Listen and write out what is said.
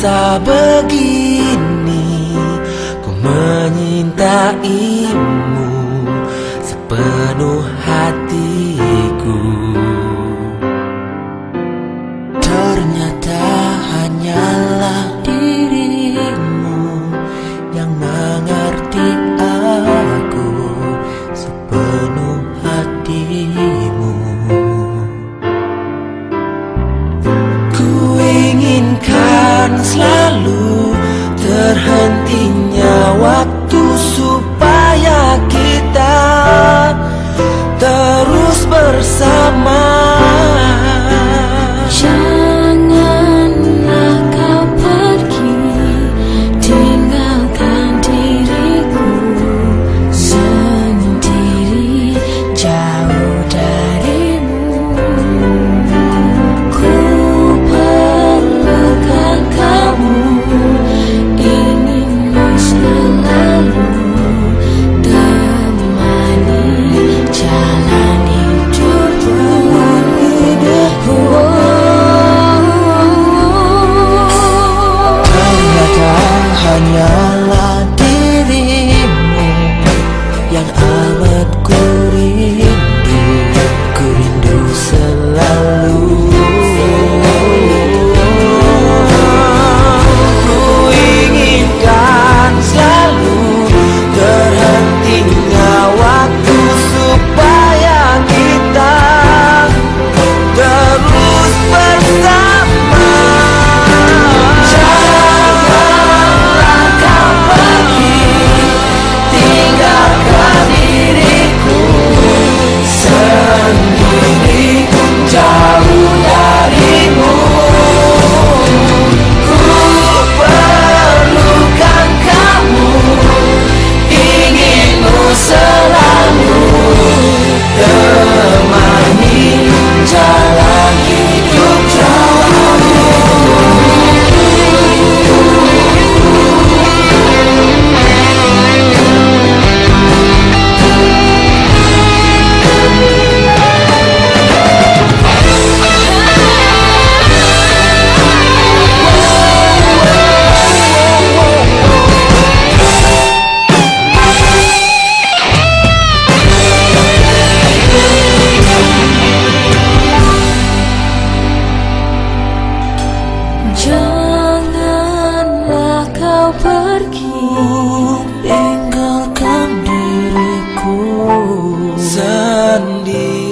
bisa begini, ku menyintaimu sepenuh hatiku. Ternyata hanyalah dirimu yang mengerti aku sepenuh hatimu. Ku inginkan selalu terhentinya waktu supaya kita terus bersama. Janganlah kau pergi, tinggalkan diriku sendiri jauh darimu. Ku perlukan kamu, inginmu selalu temani jalan hidupku. Hanyalah dirimu yang amat ku rindu selalu. Ku inginkan selalu terhentinya waktu supaya kita terus bersama. Jauh darimu, ku perlukan kamu, inginmu selalu temani jalan hidup jauh. Janganlah kau pergi, tinggalkan diriku sendiri.